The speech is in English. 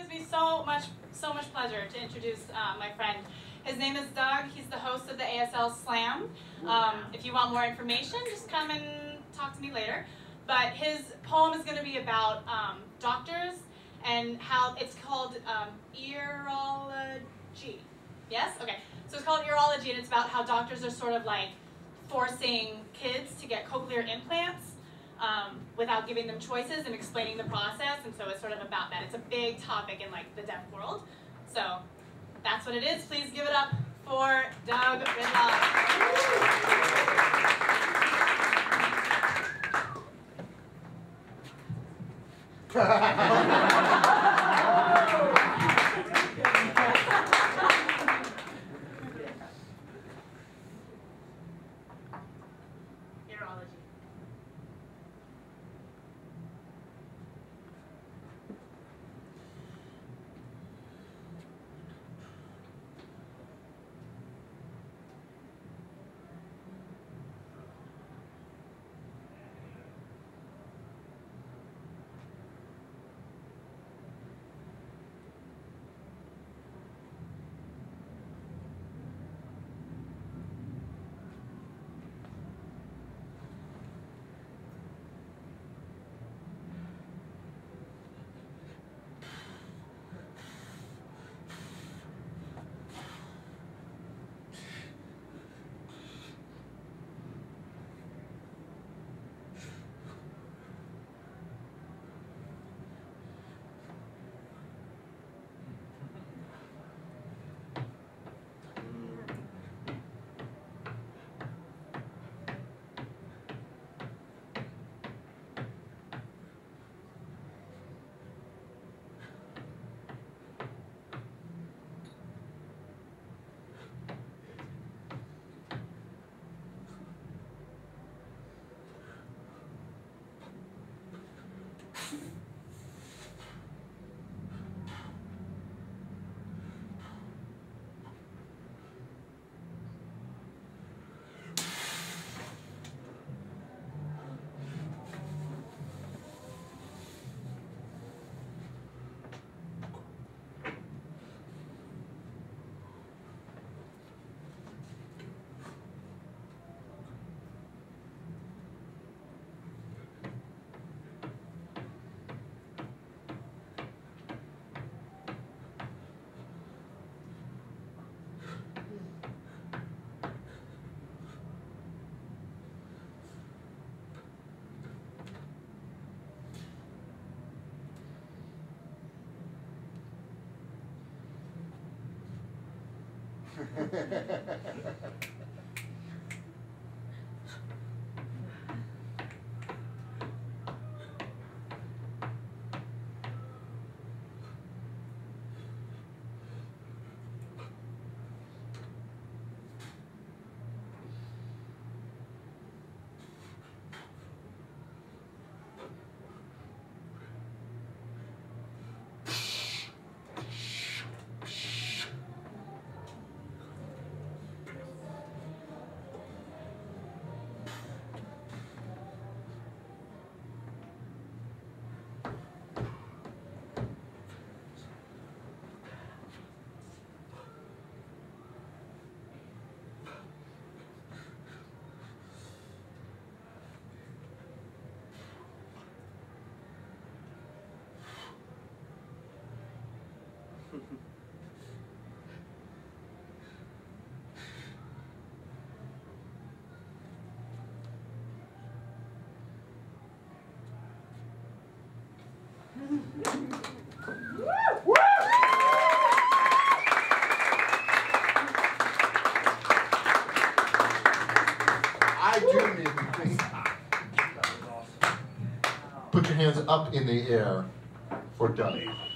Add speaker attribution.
Speaker 1: me so much pleasure to introduce my friend. His name is Doug. He's the host of the ASL Slam. If you want more information, just come and talk to me later. But his poem is going to be about doctors and how it's called Earology. Yes? Okay. So it's called Earology, and it's about how doctors are sort of like forcing kids to get cochlear implants without giving them choices and explaining the process. And so it's sort of about that. It's a big topic in like the deaf world. So that's what it is. Please give it up for Doug Ridloff. Earology.
Speaker 2: I do need to think. Put your hands up in the air for Doug.